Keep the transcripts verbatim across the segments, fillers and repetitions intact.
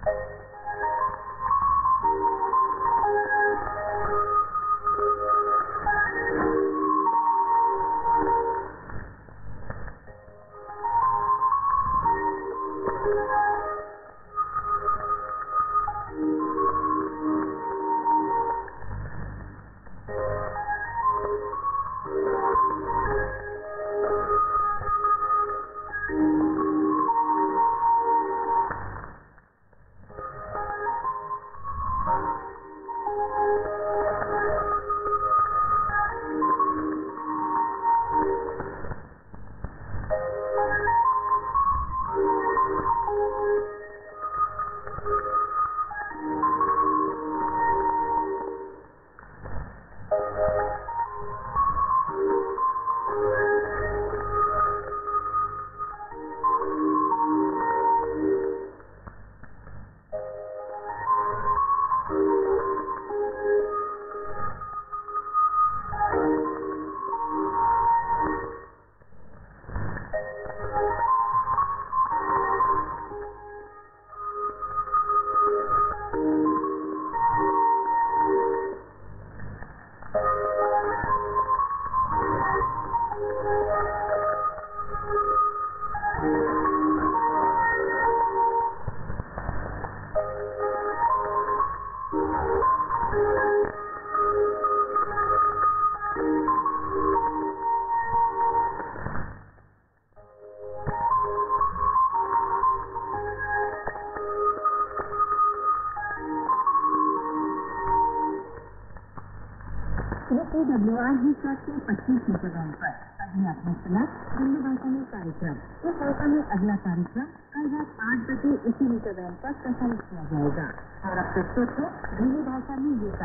W R ही के पच्चीस मीटरों पर अभी आपने सुना दिल्ली भाषा में कार्यक्रम। इस भाषा में अगला कार्यक्रम कल रात आठ बजे इसी मीटर पर प्रसारित किया जाएगा। और अब प्रस्तुत है दिल्ली भाषा में ये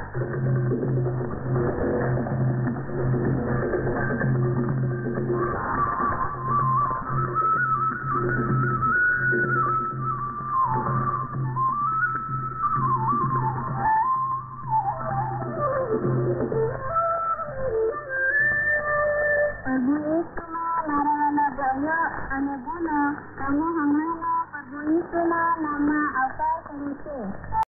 Ano bola, kamu hangana pag-uwi ko na nama apa